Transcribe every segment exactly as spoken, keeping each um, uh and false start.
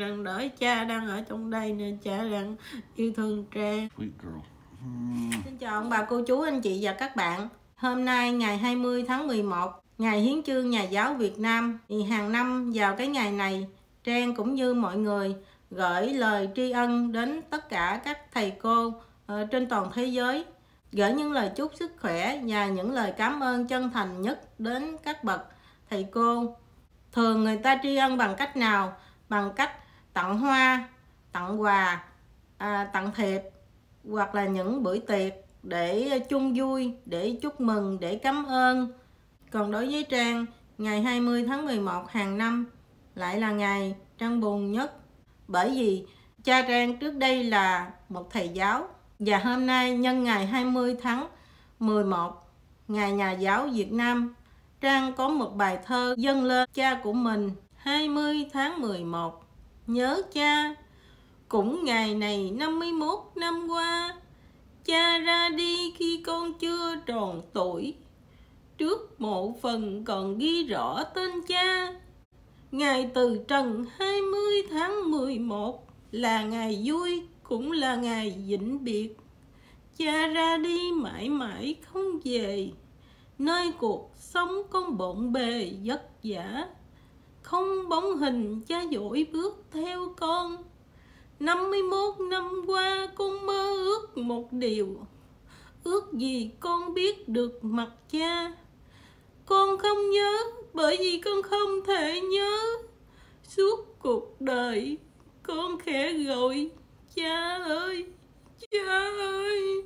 rằng đợi cha đang ở trong đây nên cha đang yêu thương Trang. Xin chào ông bà, cô chú, anh chị và các bạn. Hôm nay ngày hai mươi tháng mười một, ngày hiến chương Nhà giáo Việt Nam. Thì hàng năm vào cái ngày này, Trang cũng như mọi người gửi lời tri ân đến tất cả các thầy cô uh, trên toàn thế giới. Gửi những lời chúc sức khỏe và những lời cảm ơn chân thành nhất đến các bậc thầy cô. Thường người ta tri ân bằng cách nào? Bằng cách tặng hoa, tặng quà, à, tặng thiệp hoặc là những bữa tiệc để chung vui, để chúc mừng, để cảm ơn. Còn đối với Trang, ngày hai mươi tháng mười một hàng năm lại là ngày Trang buồn nhất. Bởi vì cha Trang trước đây là một thầy giáo. Và hôm nay nhân ngày hai mươi tháng mười một, ngày Nhà giáo Việt Nam, Trang có một bài thơ dâng lên cha của mình. Hai mươi tháng mười một, nhớ cha. Cũng ngày này năm mươi mốt năm qua, cha ra đi khi con chưa tròn tuổi. Trước mộ phần còn ghi rõ tên cha. Ngày từ trần hai mươi tháng mười một là ngày vui, cũng là ngày vĩnh biệt. Cha ra đi mãi mãi không về, nơi cuộc sống con bộn bề vất vả. Không bóng hình cha dội bước theo con. Năm mươi mốt năm qua con mơ ước một điều. Ước gì con biết được mặt cha. Con không nhớ bởi vì con không thể nhớ. Suốt cuộc đời con khẽ gọi cha ơi, cha ơi.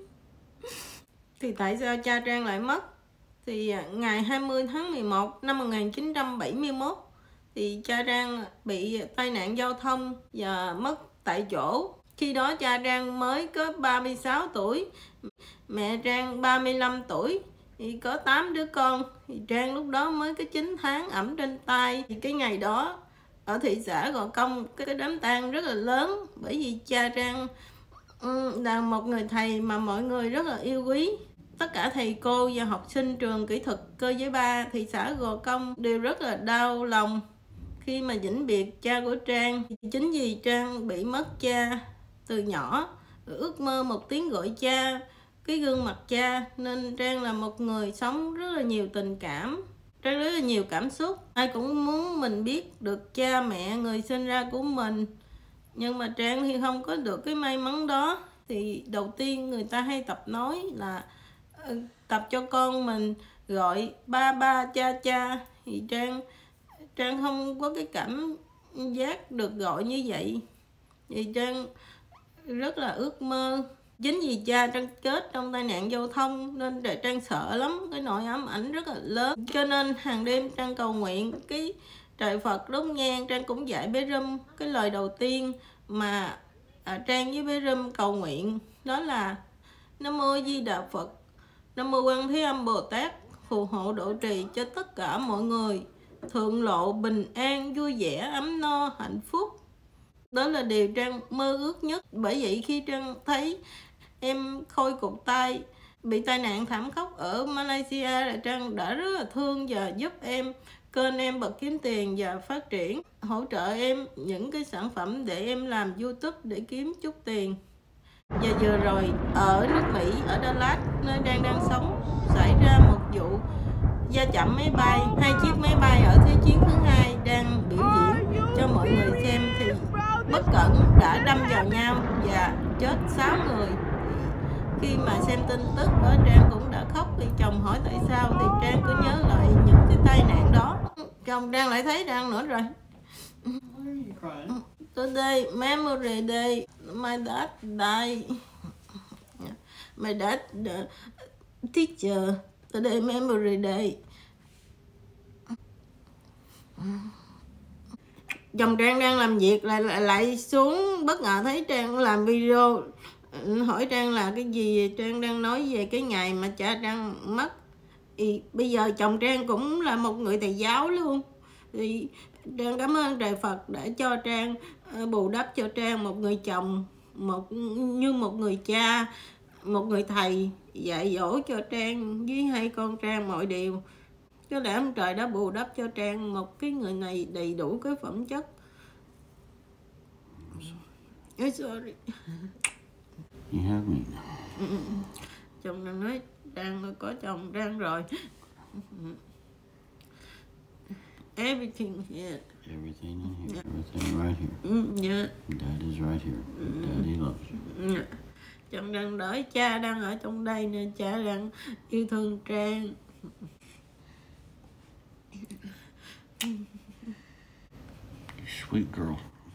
Thì tại sao cha Trang lại mất? Thì ngày hai mươi tháng mười một năm một nghìn chín trăm bảy mươi mốt thì cha Trang bị tai nạn giao thông và mất tại chỗ. Khi đó cha Trang mới có ba mươi sáu tuổi, mẹ Trang ba mươi lăm tuổi, thì có tám đứa con. Thì Trang lúc đó mới có chín tháng ẵm trên tay. Thì cái ngày đó ở thị xã Gò Công, cái đám tang rất là lớn, bởi vì cha Trang là một người thầy mà mọi người rất là yêu quý. Tất cả thầy cô và học sinh trường kỹ thuật cơ giới ba thị xã Gò Công đều rất là đau lòng khi mà vĩnh biệt cha của Trang. Chính vì Trang bị mất cha từ nhỏ, ước mơ một tiếng gọi cha, cái gương mặt cha, nên Trang là một người sống rất là nhiều tình cảm, Trang rất là nhiều cảm xúc. Ai cũng muốn mình biết được cha mẹ người sinh ra của mình, nhưng mà Trang thì không có được cái may mắn đó. Thì đầu tiên người ta hay tập nói là tập cho con mình gọi ba ba cha cha. Thì Trang Trang không có cái cảm giác được gọi như vậy. Thì Trang rất là ước mơ. Chính vì cha Trang chết trong tai nạn giao thông nên Trang sợ lắm, cái nỗi ám ảnh rất là lớn. Cho nên hàng đêm Trang cầu nguyện cái trời Phật đốt nhang. Trang cũng dạy bé Rum cái lời đầu tiên mà à, Trang với bé Rum cầu nguyện, đó là Nam Mô Di Đà Phật, Nam Mô Quan Thế Âm Bồ Tát, phù hộ độ trì cho tất cả mọi người thượng lộ bình an, vui vẻ, ấm no, hạnh phúc. Đó là điều Trang mơ ước nhất. Bởi vậy khi Trang thấy em Khôi cụt tay bị tai nạn thảm khốc ở Malaysia, là Trang đã rất là thương và giúp em kênh em bật kiếm tiền và phát triển, hỗ trợ em những cái sản phẩm để em làm YouTube để kiếm chút tiền. Và vừa rồi ở nước Mỹ, ở Dallas, nơi Trang đang sống, xảy ra một vụ va chạm máy bay. Hai chiếc máy bay ở Thế chiến thứ hai đang biểu diễn cho mọi người xem thì bất cẩn đã đâm vào nhau và chết sáu người. Khi mà xem tin tức đó, Trang cũng đã khóc. Thì chồng hỏi tại sao, thì Trang cứ nhớ lại những cái tai nạn đó. Chồng Trang lại thấy Trang nữa rồi. Today memory day, my dad died. My dad the teacher. Today memory day. Chồng Trang đang làm việc lại lại, lại xuống, bất ngờ thấy Trang làm video, hỏi Trang là cái gì. Trang đang nói về cái ngày mà cha Trang mất. Thì bây giờ chồng Trang cũng là một người thầy giáo luôn. Thì Trang cảm ơn trời Phật đã cho Trang, bù đắp cho Trang một người chồng, một như một người cha, một người thầy dạy dỗ cho Trang với hai con Trang mọi điều. Có lẽ ông trời đã bù đắp cho Trang một cái người này đầy đủ cái phẩm chất. I'm sorry. You have me. Chồng đang nói Trang có chồng Trang rồi. Everything here. Everything in here. Everything right here. Yeah. Dad is right here. Daddy loves you. Yeah. Chồng đang đợi cha đang ở trong đây nên cha đang yêu thương Trang. Sweet girl.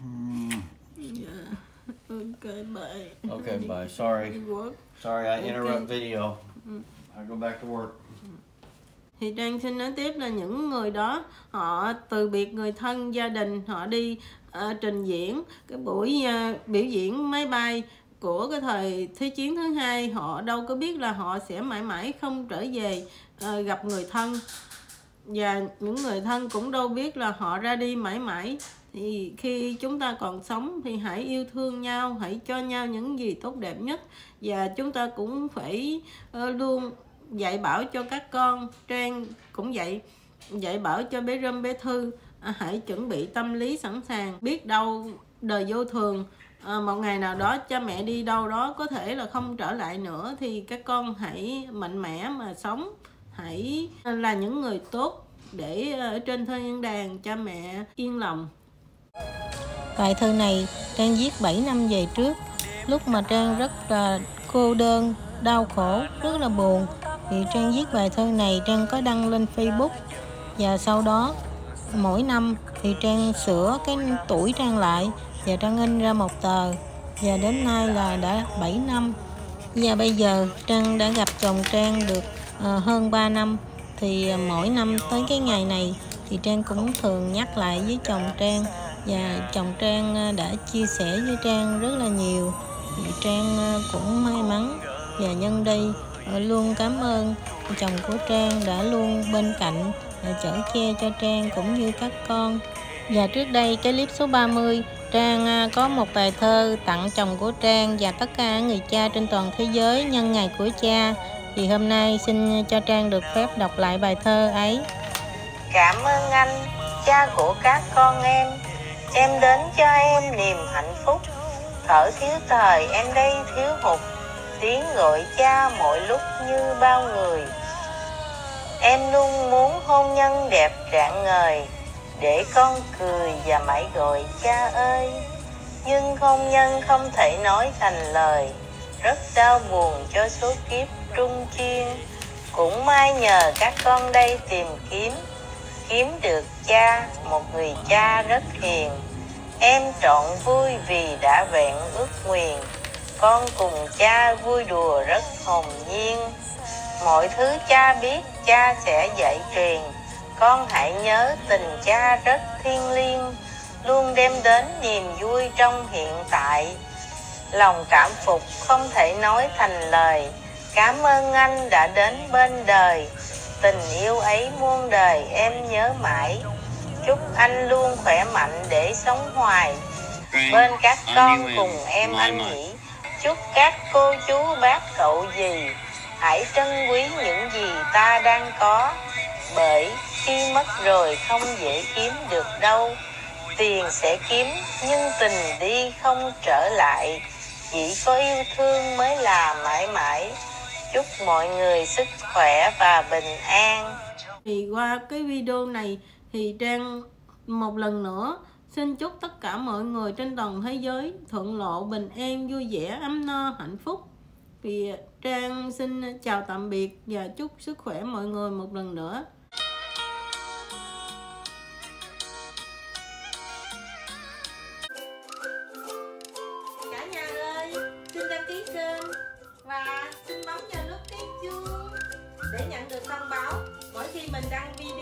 Yeah. Okay, bye. Okay, bye. Sorry. Sorry, I interrupt Okay. video. I go back to work. Thì Trang xin nói tiếp là những người đó họ từ biệt người thân gia đình, họ đi uh, trình diễn cái buổi uh, biểu diễn máy bay của cái thời Thế chiến thứ hai. Họ đâu có biết là họ sẽ mãi mãi không trở về uh, gặp người thân, và những người thân cũng đâu biết là họ ra đi mãi mãi. Thì khi chúng ta còn sống thì hãy yêu thương nhau, hãy cho nhau những gì tốt đẹp nhất, và chúng ta cũng phải uh, luôn dạy bảo cho các con. Trang cũng vậy, dạy bảo cho bé Râm bé Thư à, hãy chuẩn bị tâm lý sẵn sàng. Biết đâu đời vô thường, à, một ngày nào đó cha mẹ đi đâu đó có thể là không trở lại nữa, thì các con hãy mạnh mẽ mà sống, hãy là những người tốt để ở trên thiên nhân đàng cha mẹ yên lòng. Bài thơ này Trang viết bảy năm về trước, lúc mà Trang rất là cô đơn, đau khổ, rất là buồn. Thì Trang viết bài thơ này, Trang có đăng lên Facebook, và sau đó mỗi năm thì Trang sửa cái tuổi Trang lại và Trang in ra một tờ, và đến nay là đã bảy năm. Và bây giờ Trang đã gặp chồng Trang được uh, hơn ba năm. Thì uh, mỗi năm tới cái ngày này thì Trang cũng thường nhắc lại với chồng Trang, và chồng Trang uh, đã chia sẻ với Trang rất là nhiều. Thì Trang uh, cũng may mắn, và nhân đây uh, luôn cảm ơn chồng của Trang đã luôn bên cạnh uh, chở che cho Trang cũng như các con. Và trước đây cái clip số ba mươi, Trang có một bài thơ tặng chồng của Trang và tất cả người cha trên toàn thế giới nhân ngày của cha. Thì hôm nay xin cho Trang được phép đọc lại bài thơ ấy. Cảm ơn anh, cha của các con em. Em đến cho em niềm hạnh phúc. Thở thiếu thời em đây thiếu hụt, tiếng gọi cha mỗi lúc như bao người. Em luôn muốn hôn nhân đẹp rạng ngời, để con cười và mãi gọi cha ơi. Nhưng hôn nhân không thể nói thành lời, rất đau buồn cho số kiếp trung chuyên. Cũng may nhờ các con đây tìm kiếm, kiếm được cha, một người cha rất hiền. Em trọn vui vì đã vẹn ước nguyền, con cùng cha vui đùa rất hồn nhiên. Mọi thứ cha biết cha sẽ dạy truyền, con hãy nhớ tình cha rất thiêng liêng, luôn đem đến niềm vui trong hiện tại. Lòng cảm phục không thể nói thành lời, cảm ơn anh đã đến bên đời. Tình yêu ấy muôn đời em nhớ mãi, chúc anh luôn khỏe mạnh để sống hoài. Bên các con cùng em anh nhỉ, chúc các cô chú bác cậu dì hãy trân quý những gì ta đang có, bởi khi mất rồi không dễ kiếm được đâu. Tiền sẽ kiếm nhưng tình đi không trở lại, chỉ có yêu thương mới là mãi mãi. Chúc mọi người sức khỏe và bình an. Thì qua cái video này thì Trang một lần nữa xin chúc tất cả mọi người trên toàn thế giới thuận lộ, bình an, vui vẻ, ấm no, hạnh phúc. Thì Trang xin chào tạm biệt và chúc sức khỏe mọi người một lần nữa. Cả nhà ơi, xin đăng ký kênh và xin bấm vào nút cái chuông để nhận được thông báo mỗi khi mình đăng video.